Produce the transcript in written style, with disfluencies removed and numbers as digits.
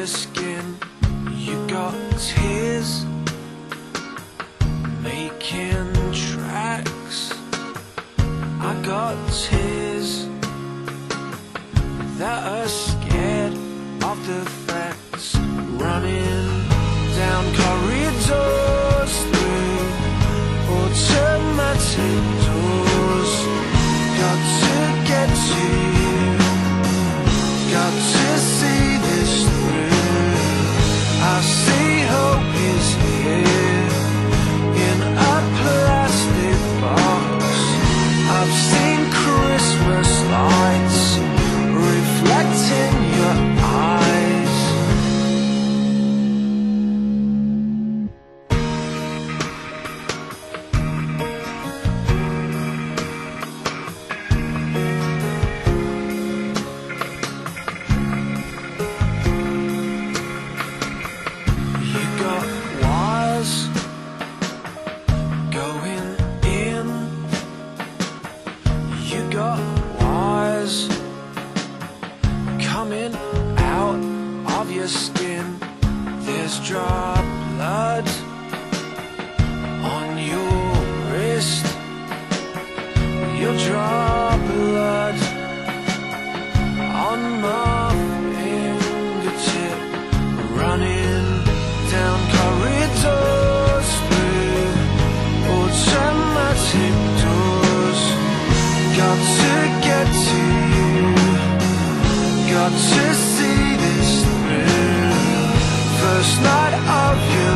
your skin. You got tears making tracks. I got tears that are scared of the facts, running down corridors through automatic doors. Got to get to you, got to see this through. I see hope is here in a plastic box. I've seen Christmas lights reflecting your eyes. You got wires going in. You got wires coming out of your skin. There's drop blood on your wrist. You'll drop blood on my fingertip, running down corridors through automatic doors. Got to get to you, got to see this through. First night of your